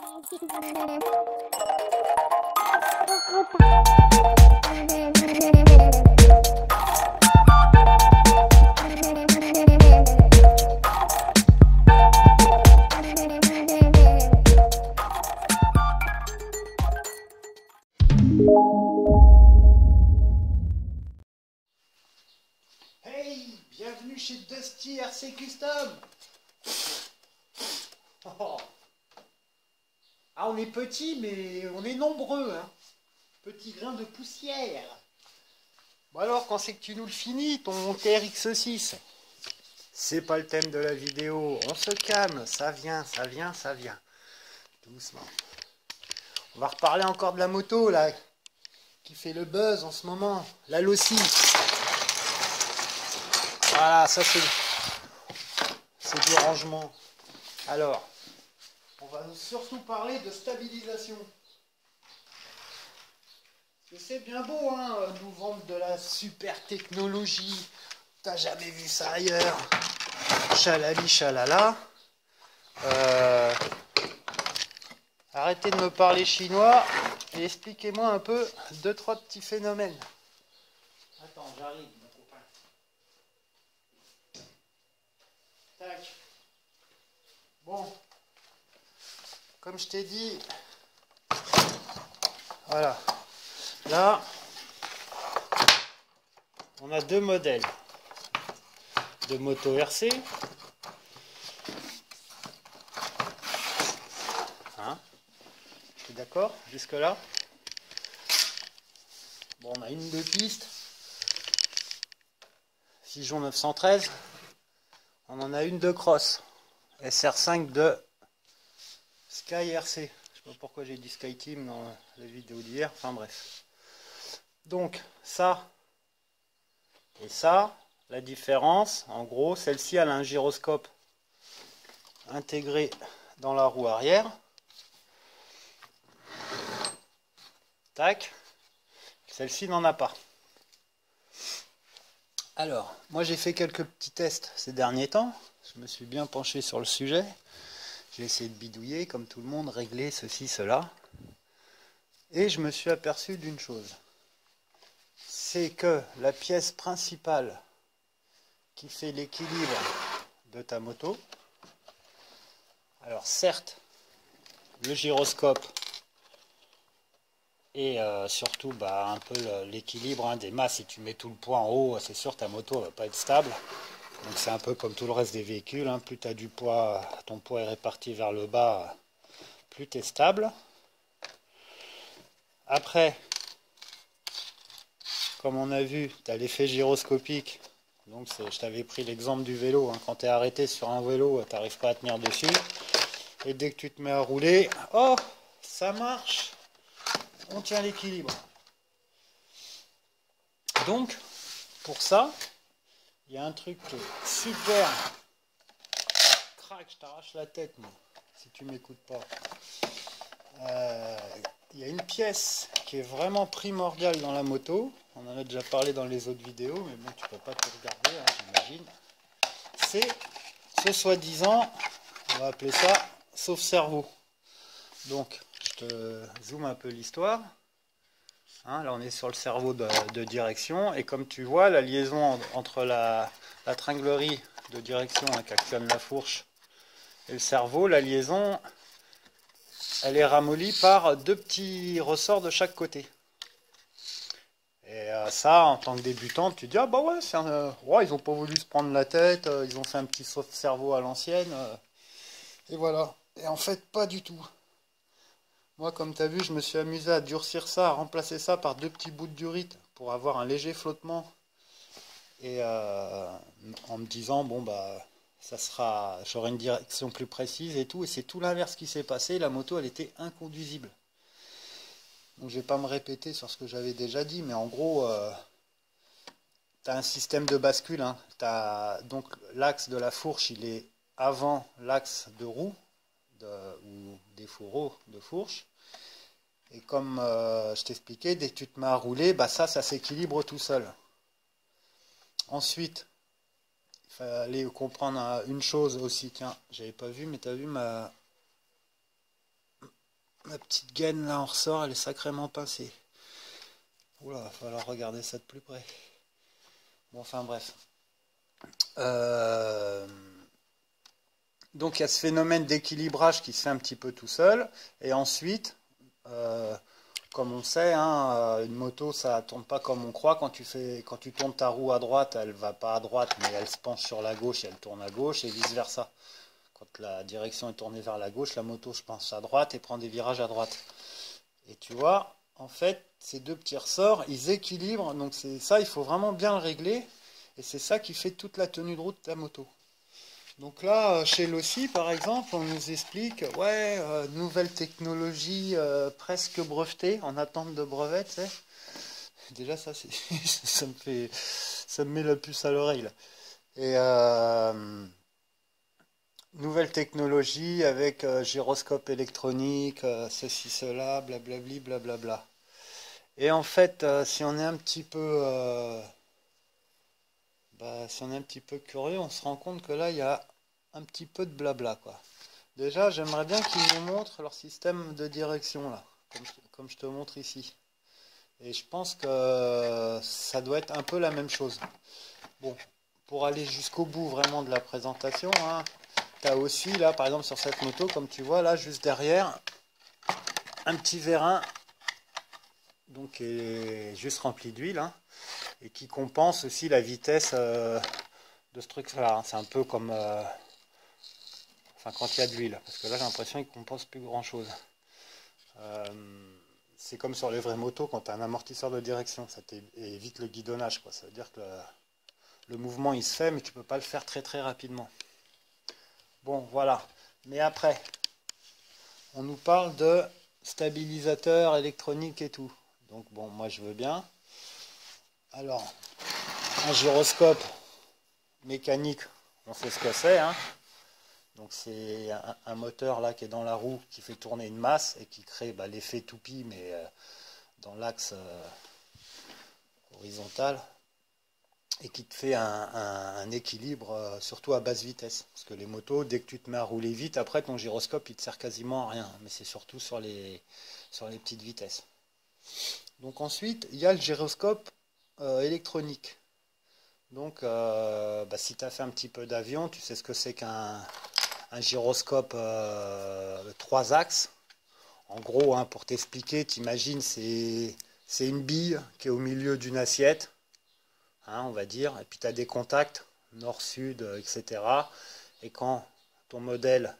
Hey, bienvenue chez Dusty RC Custom. Oh. Ah, on est petit, mais on est nombreux, hein. Petit grain de poussière. Bon alors, quand c'est que tu nous le finis, ton TRX6? C'est pas le thème de la vidéo. On se calme, ça vient, ça vient, ça vient. Doucement. On va reparler encore de la moto, là, qui fait le buzz en ce moment. La Losi. Voilà, ça c'est du rangement. Alors, on va surtout parler de stabilisation. Parce que c'est bien beau, hein, nous vendre de la super technologie. T'as jamais vu ça ailleurs. Chalali, chalala. Arrêtez de me parler chinois et expliquez-moi un peu 2-3 petits phénomènes. Attends, j'arrive, mon copain. Tac. Bon. Comme je t'ai dit, voilà. Là, on a deux modèles de moto RC. Hein? Tu es d'accord jusque-là? Bon, on a une de piste. Figeon 913. On en a une de cross. SR5 de Sky RC. Je sais pas pourquoi j'ai dit Sky Team dans la vidéo d'hier. Enfin bref. Donc, ça et ça, la différence, en gros, celle-ci elle a un gyroscope intégré dans la roue arrière. Tac. Celle-ci n'en a pas. Alors, moi j'ai fait quelques petits tests ces derniers temps. Je me suis bien penché sur le sujet. J'ai essayé de bidouiller, comme tout le monde, régler ceci, cela. Et je me suis aperçu d'une chose. C'est que la pièce principale qui fait l'équilibre de ta moto, alors certes, le gyroscope et surtout un peu l'équilibre des masses, si tu mets tout le poids en haut, c'est sûr ta moto ne va pas être stable. Donc c'est un peu comme tout le reste des véhicules, hein. Plus tu as du poids, ton poids est réparti vers le bas, plus tu es stable. Après, comme on a vu, tu as l'effet gyroscopique. Donc je t'avais pris l'exemple du vélo, hein. Quand tu es arrêté sur un vélo, tu n'arrives pas à tenir dessus. Et dès que tu te mets à rouler, oh, ça marche, on tient l'équilibre. Donc, pour ça, il y a un truc super. Crac, je t'arrache la tête, moi, si tu m'écoutes pas. Il y a une pièce qui est vraiment primordiale dans la moto. On en a déjà parlé dans les autres vidéos, mais bon, tu peux pas tout regarder, hein, j'imagine. C'est ce soi-disant, on va appeler ça sauve-cerveau. Donc, je te zoome un peu l'histoire. Hein, là, on est sur le cerveau de direction. Et comme tu vois, la liaison entre la tringlerie de direction, hein, qui actionne la fourche, et le cerveau, la liaison, elle est ramollie par deux petits ressorts de chaque côté. Et ça, en tant que débutant, tu te dis, ah bah ouais, ouais, ils n'ont pas voulu se prendre la tête, ils ont fait un petit sauve-cerveau à l'ancienne, et voilà. Et en fait, pas du tout. Moi, comme tu as vu, je me suis amusé à durcir ça, à remplacer ça par deux petits bouts de durite pour avoir un léger flottement. Et en me disant, bon bah, j'aurai une direction plus précise et tout. Et c'est tout l'inverse qui s'est passé. La moto, elle était inconduisible. Donc je ne vais pas me répéter sur ce que j'avais déjà dit, mais en gros, tu as un système de bascule. Hein. Donc l'axe de la fourche, il est avant l'axe de roue, ou des fourreaux de fourche. Et comme je t'expliquais, dès que tu te mets à rouler, bah ça s'équilibre tout seul. Ensuite, il fallait comprendre une chose aussi. Tiens, j'avais pas vu, mais tu as vu Ma petite gaine là en ressort, elle est sacrément pincée. Oula, va falloir regarder ça de plus près. Bon, enfin bref. Donc il y a ce phénomène d'équilibrage qui se fait un petit peu tout seul. Et ensuite, comme on sait, hein, une moto ça tourne pas comme on croit. Quand tu tournes ta roue à droite, elle va pas à droite, mais elle se penche sur la gauche et elle tourne à gauche et vice versa. Quand la direction est tournée vers la gauche, la moto se penche à droite et prend des virages à droite. Et tu vois, en fait, ces deux petits ressorts, ils équilibrent. Donc c'est ça, il faut vraiment bien le régler. Et c'est ça qui fait toute la tenue de route de ta moto. Donc là, chez Losi, par exemple, on nous explique, ouais, nouvelle technologie presque brevetée, en attente de brevet, tu sais. Déjà, ça, ça me met la puce à l'oreille, là. Et nouvelle technologie avec gyroscope électronique, ceci, cela, blablabli, blablabla. Et en fait, si on est un petit peu, si on est un petit peu curieux, on se rend compte que là, il y a un petit peu de blabla, quoi. Déjà, j'aimerais bien qu'ils nous montrent leur système de direction, là, comme je te montre ici. Et je pense que ça doit être un peu la même chose. Bon, pour aller jusqu'au bout vraiment de la présentation, hein, tu as aussi, là, par exemple, sur cette moto, comme tu vois, là, juste derrière, un petit vérin, donc, qui est juste rempli d'huile, hein, et qui compense aussi la vitesse de ce truc-là. Hein. C'est un peu comme... enfin, quand il y a de l'huile, parce que là, j'ai l'impression qu'il ne compense plus grand-chose. C'est comme sur les vraies motos, quand tu as un amortisseur de direction, ça évite le guidonnage, quoi. Ça veut dire que le mouvement, il se fait, mais tu ne peux pas le faire très très rapidement. Bon, voilà. Mais après, on nous parle de stabilisateur électronique et tout. Donc bon, moi je veux bien. Alors, un gyroscope mécanique, on sait ce que c'est, hein. Donc c'est un moteur là qui est dans la roue qui fait tourner une masse et qui crée l'effet toupie, mais dans l'axe horizontal, et qui te fait un équilibre surtout à basse vitesse. Parce que les motos, dès que tu te mets à rouler vite, après ton gyroscope il te sert quasiment à rien, mais c'est surtout sur les petites vitesses. Donc ensuite, il y a le gyroscope électronique. Donc si tu as fait un petit peu d'avion, tu sais ce que c'est qu'un gyroscope 3 axes. En gros, hein, pour t'expliquer, t'imagines, c'est une bille qui est au milieu d'une assiette, hein, on va dire, et puis tu as des contacts, nord, sud, etc. Et quand ton modèle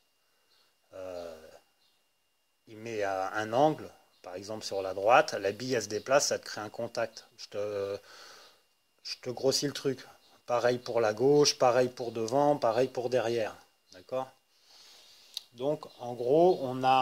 il met un angle, par exemple sur la droite, la bille elle se déplace, ça te crée un contact. Je te grossis le truc. Pareil pour la gauche, pareil pour devant, pareil pour derrière. D'accord? Donc en gros,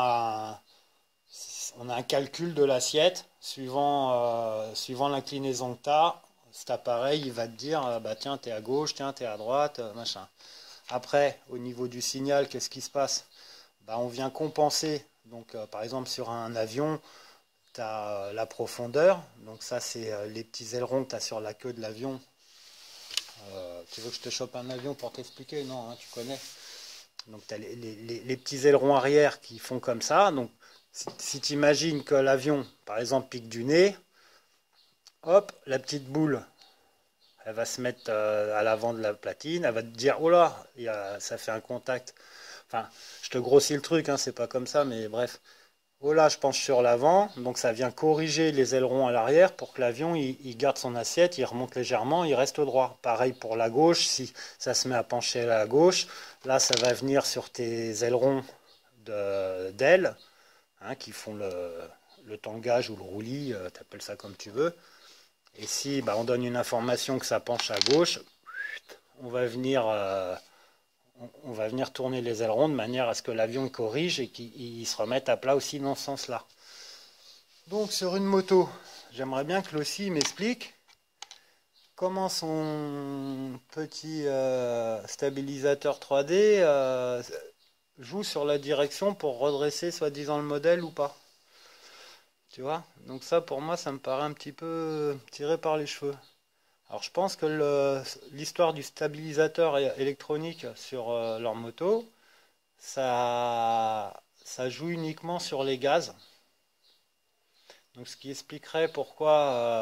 on a un calcul de l'assiette suivant l'inclinaison que tu as. Cet appareil, il va te dire, tiens, tu es à gauche, tiens, tu es à droite, machin. Après, au niveau du signal, qu'est-ce qui se passe? On vient compenser. Donc, par exemple, sur un avion, tu as la profondeur. Donc ça, c'est les petits ailerons que tu as sur la queue de l'avion. Tu veux que je te chope un avion pour t'expliquer? Non, hein, tu connais. Donc tu as les petits ailerons arrière qui font comme ça. Donc si tu imagines que l'avion, par exemple, pique du nez, hop, la petite boule, elle va se mettre à l'avant de la platine, elle va te dire, oh là, ça fait un contact. Enfin, je te grossis le truc, hein, c'est pas comme ça, mais bref. Oh là, je penche sur l'avant, donc ça vient corriger les ailerons à l'arrière pour que l'avion il garde son assiette, il remonte légèrement, il reste droit. Pareil pour la gauche, si ça se met à pencher à la gauche, là ça va venir sur tes ailerons d'aile, hein, qui font le tangage ou le roulis, tu appelles ça comme tu veux. Et si on donne une information que ça penche à gauche, on va venir tourner les ailerons de manière à ce que l'avion corrige et qu'il se remette à plat aussi dans ce sens-là. Donc sur une moto, j'aimerais bien que Losi m'explique comment son petit stabilisateur 3D joue sur la direction pour redresser soi-disant le modèle ou pas. Tu vois? Donc ça pour moi ça me paraît un petit peu tiré par les cheveux. Alors je pense que l'histoire du stabilisateur électronique sur leur moto, ça ça joue uniquement sur les gaz. Donc ce qui expliquerait pourquoi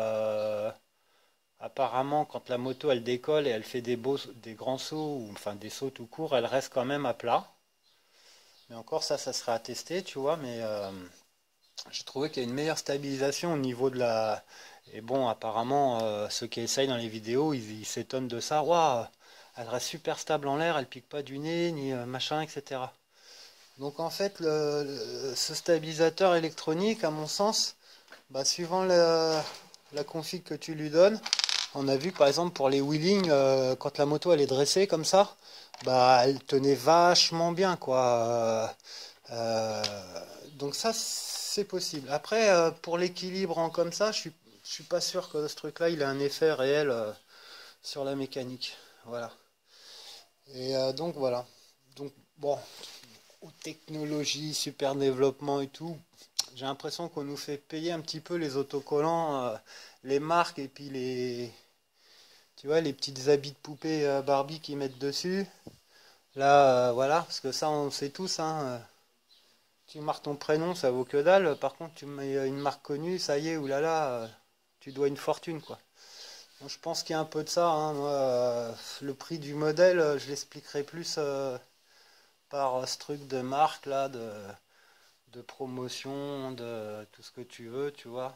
apparemment quand la moto elle décolle et elle fait des grands sauts, ou enfin des sauts tout court, elle reste quand même à plat. Mais encore ça serait à tester, tu vois, mais j'ai trouvé qu'il y a une meilleure stabilisation au niveau de la... Et bon, apparemment, ceux qui essayent dans les vidéos, ils s'étonnent de ça. Waouh, elle reste super stable en l'air, elle pique pas du nez, ni machin, etc. Donc en fait, ce stabilisateur électronique, à mon sens, bah, suivant la config que tu lui donnes, on a vu que par exemple pour les wheelings, quand la moto elle est dressée comme ça, bah elle tenait vachement bien quoi. Euh, donc ça c'est possible. Après pour l'équilibre comme ça, je suis pas sûr que ce truc-là il a un effet réel sur la mécanique. Voilà. Et donc voilà. Donc bon, aux technologies, super développement et tout, j'ai l'impression qu'on nous fait payer un petit peu les autocollants, les marques et puis tu vois, les petites habits de poupée Barbie qu'ils mettent dessus. Là, voilà, parce que ça, on sait tous, hein, tu marques ton prénom, ça vaut que dalle. Par contre, tu mets une marque connue, ça y est, oulala, tu dois une fortune, quoi. Donc, je pense qu'il y a un peu de ça, hein. Moi, le prix du modèle, je l'expliquerai plus par ce truc de marque, là, de promotion, de tout ce que tu veux, tu vois,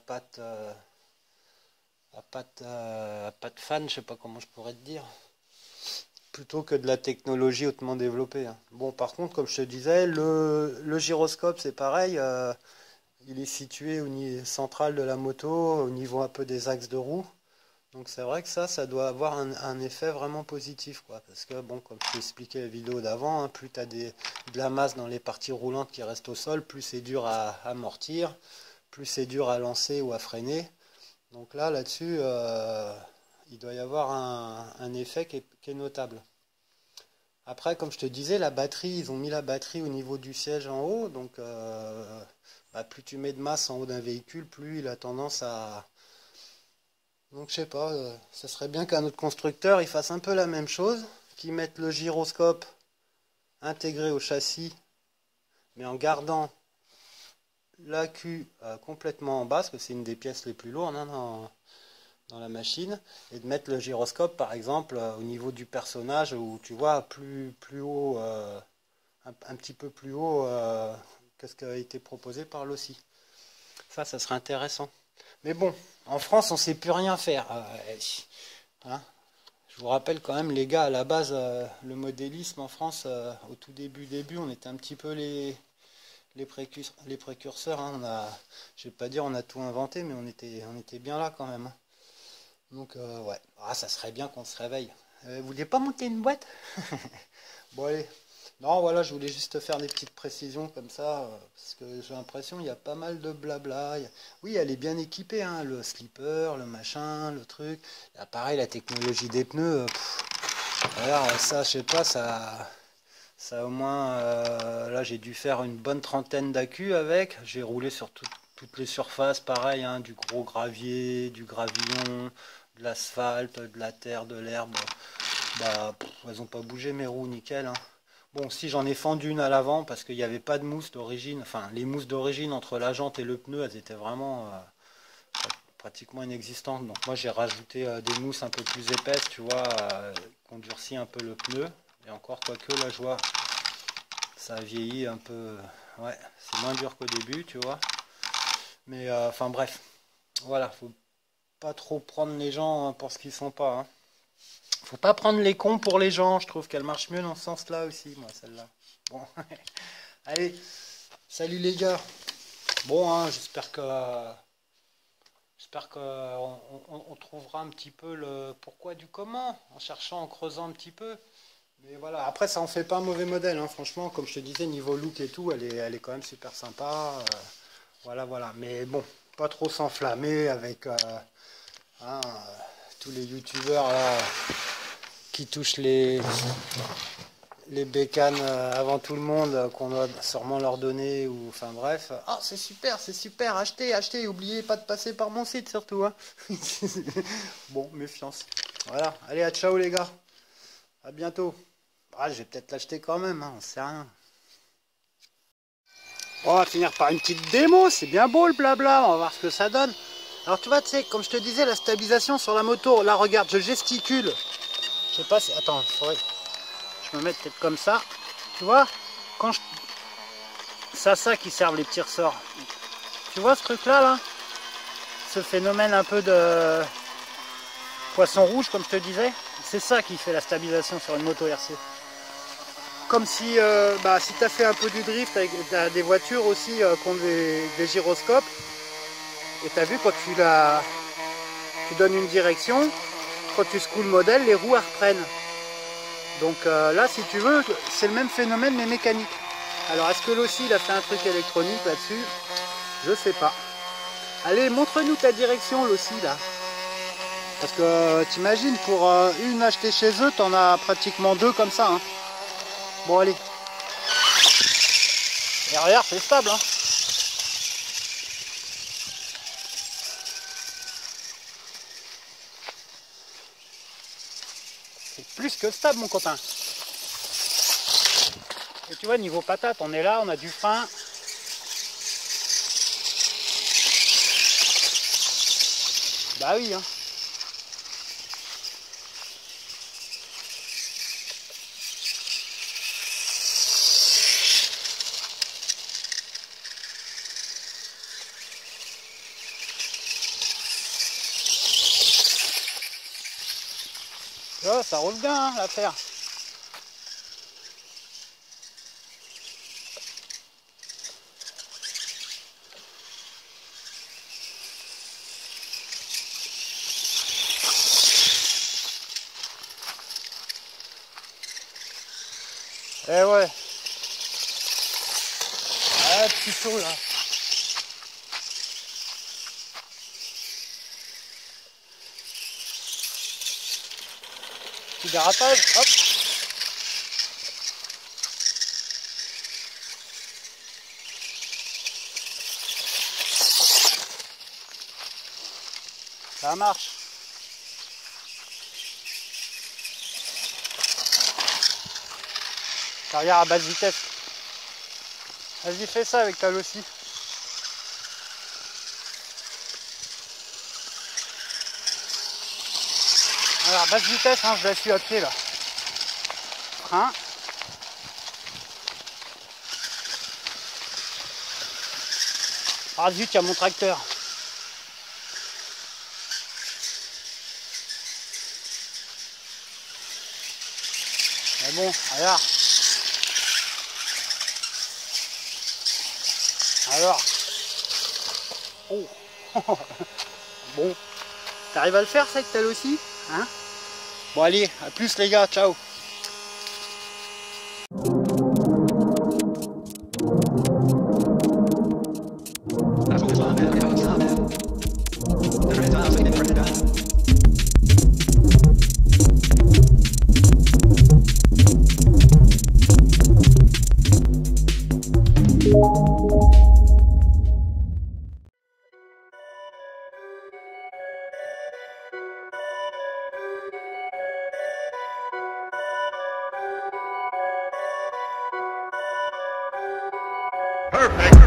à patte fan, je sais pas comment je pourrais te dire, plutôt que de la technologie hautement développée, hein. Bon, par contre, comme je te disais, le gyroscope, c'est pareil, il est situé au niveau central de la moto, au niveau un peu des axes de roue. Donc c'est vrai que ça doit avoir un effet vraiment positif, quoi. Parce que, bon, comme je t'ai expliqué la vidéo d'avant, hein, plus tu as de la masse dans les parties roulantes qui restent au sol, plus c'est dur à amortir, plus c'est dur à lancer ou à freiner. Donc là-dessus, il doit y avoir un effet qui est notable. Après, comme je te disais, la batterie, ils ont mis la batterie au niveau du siège en haut. Donc, bah, plus tu mets de masse en haut d'un véhicule, plus il a tendance à... Donc, je sais pas, ça serait bien qu'un autre constructeur, il fasse un peu la même chose, qu'il mette le gyroscope intégré au châssis, mais en gardant l'AQ complètement en bas, parce que c'est une des pièces les plus lourdes, hein, dans la machine, et de mettre le gyroscope par exemple au niveau du personnage où tu vois plus haut, un petit peu plus haut que ce qui a été proposé par l'OSI. Ça serait intéressant. Mais bon, en France on sait plus rien faire, hein. Je vous rappelle quand même les gars, à la base le modélisme en France au tout début on était un petit peu les précurseurs, hein. Je vais pas dire on a tout inventé, mais on était bien là quand même, hein. Donc, ouais. Ah, ça serait bien qu'on se réveille. Vous voulez pas monter une boîte? Bon, allez. Non, voilà, je voulais juste te faire des petites précisions comme ça, parce que j'ai l'impression qu'il y a pas mal de blabla. Oui, elle est bien équipée, hein, le slipper, le machin, le truc. Là, pareil, la technologie des pneus. Alors, ça, je sais pas, ça au moins. Là, j'ai dû faire une bonne trentaine d'accus avec. J'ai roulé sur toutes les surfaces, pareil, hein, du gros gravier, du gravillon, de l'asphalte, de la terre, de l'herbe. Bah, elles ont pas bougé mes roues, nickel, hein. Bon, si j'en ai fendu une à l'avant parce qu'il n'y avait pas de mousse d'origine, enfin les mousses d'origine entre la jante et le pneu, elles étaient vraiment pratiquement inexistantes. Donc moi j'ai rajouté des mousses un peu plus épaisses, tu vois, qu'on durcit un peu le pneu. Et encore, quoique la joie, ça a vieilli un peu. Ouais, c'est moins dur qu'au début, tu vois. Mais enfin bref, voilà, faut pas trop prendre les gens pour ce qu'ils sont pas, hein. Faut pas prendre les cons pour les gens, je trouve qu'elle marche mieux dans ce sens-là aussi, moi, celle-là. Bon, allez, salut les gars. Bon, hein, j'espère que on trouvera un petit peu le pourquoi du comment, en cherchant, en creusant un petit peu. Mais voilà, après ça en fait pas un mauvais modèle, hein. Franchement, comme je te disais, niveau look et tout, elle est quand même super sympa. Voilà, voilà. Mais bon, pas trop s'enflammer avec hein, tous les youtubeurs là qui touchent les bécanes avant tout le monde, qu'on doit sûrement leur donner, ou enfin bref. Ah, c'est super, achetez, achetez, oubliez pas de passer par mon site surtout, hein. Bon, méfiance. Voilà, allez, à ciao les gars, à bientôt. Ah, je vais peut-être l'acheter quand même, hein, on sait rien. On va finir par une petite démo, c'est bien beau le blabla, on va voir ce que ça donne. Alors tu vois, tu sais, comme je te disais, la stabilisation sur la moto, là regarde, je gesticule. Je sais pas si... Attends, faudrait... je me mets peut-être comme ça. Tu vois, quand je... c'est à ça qui servent les petits ressorts. Tu vois ce truc là, ce phénomène un peu de poisson rouge, comme je te disais, c'est ça qui fait la stabilisation sur une moto RC. Comme si, si tu as fait un peu du drift avec des voitures aussi qui ont des gyroscopes, et tu as vu quand tu donnes une direction, quand tu secoues le modèle, les roues reprennent. Donc là, si tu veux, c'est le même phénomène mais mécanique. Alors est-ce que l'OSI il a fait un truc électronique là-dessus? Je sais pas. Allez, montre-nous ta direction l'OSI là. Parce que t'imagines, pour une achetée chez eux, t'en as pratiquement deux comme ça. Hein. Bon allez. Et regarde, c'est stable. Hein. C'est plus que stable mon copain. Et tu vois, niveau patate, on est là, on a du frein. Bah oui, hein. Tu vois, ça roule bien hein, l'affaire. Eh ouais. Ah, petit saut là. Petit dérapage, hop. Ça marche. Carrière à basse vitesse. Vas-y, fais ça avec ta Losi. Alors, basse vitesse, hein, je la suis à pied là. Frein. Ah zut, il y a mon tracteur. Mais bon, regarde. Alors. Oh. Bon. T'arrives à le faire ça avec ta Losi, hein? Bon allez, à plus les gars, ciao. Perfect.